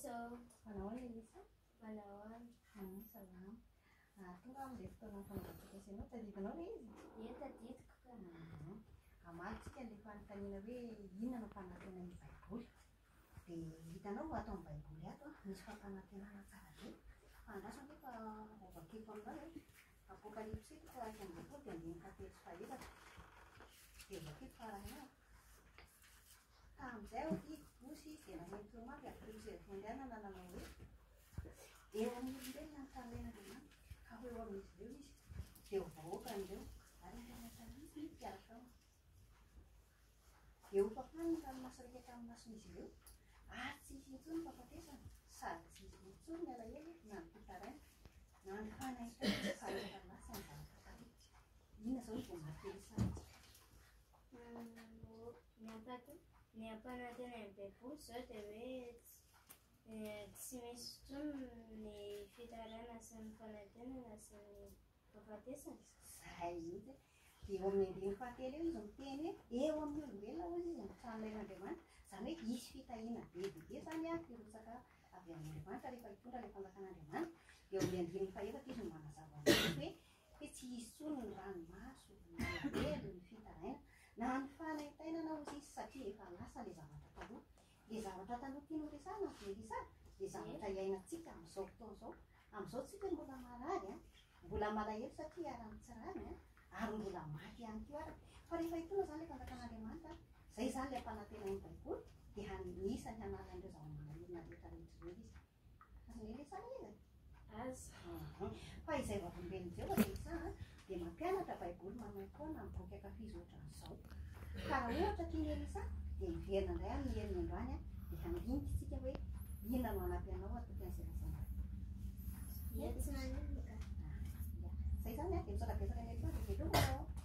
Hello, Manao Elisa? manao Salama. Tonga amin'ilay fotoana fanaovana ianao tadiavinao ilay izy? Ie tadidiko ka. Amalintsika ilay fanontaniana hoe inona no fanantenana ny baiboly. Dia hitanao ato amin'ny baiboly ato misy fampanantenana tsara be. Andraso anefa ovakeko aminao Apokalipsy iraika amby roapolo dia andiny fahatelo sy fahaefatra. Dia ovakeko faranao. Ka amin'izay aho ity bosy dia nanentona mafy Apokalipsy fiandrianana nanao hoe eo amin'ny olombelona ny fahamenan-Andriamanitra ka ho eo amin'izy ireo izy dia ho vahoaka an'ireo ary ny mpiaraka aminy. Dia ho fafana ny ranomasy raika tamin'ny mason'izy ireo ary tsy hisy intsony ny fahafatesana sady tsy hisy intsony ny alahelo na ny fitaraina na ny fanaitana ny fahaefa lasa ny zavatra tarika. Inona izao no vao marikely sara? Ny ampanantenana ny baiboly zao dia hoe tsy misy intsony ny fitaraina sy ny fanantenana sy ny fahafatesana. Izay mihitsy. Dia eo amin'ny andiny fahatelo eo izy miteny hoe eo amin'ny olombelona hoy izy mitranolain'Andriamanitra. Izany hoe hisy fitahiana be dia be izany firotsaka avy amin'Andriamanitra rehefa hitondra ilay fanjakan'Andriamanitra. Dia eo amin'ny andiny fahaefatra izy no manazava hoe tsy hisy intsony ny ranomaso, ny alahelo, ny fitaraina na ny fanaitaina na hozy izy satria efa lasa ilay zavatra taloha. Ilay zavatra taloha tianao resahana dia resahana. Ilay zavatra iainantsika amin'izao fotoana izao. Amin'izao tsika mbola marary mbola malahelo satria ara-ny tsy rary ary mbola maty ihany koa ary. Fa rehefa hitondra izany ilay fanjakan'Andriamanitra, izay izany ilay ampanantenana ny baiboly dia anisany hanalan'ireo zava-manahirana rehetra rehetra izy. Azon'ny resahana izy? Azo. Fa izay vavolombelon'i Jehovah dia resahana dia mampianatra baiboly manontona amin'ny boky ankafizo ohatran'izao. Ka raha ohatra tiany resahana dia miverina indray amin'ny herin'ny androany dia handinika isika hoe inona no hanampy anao atoky an'izay resahana. Ie tsy maninona ka. Izay izany dia misala betsaka ny herinandro dia velomina ao.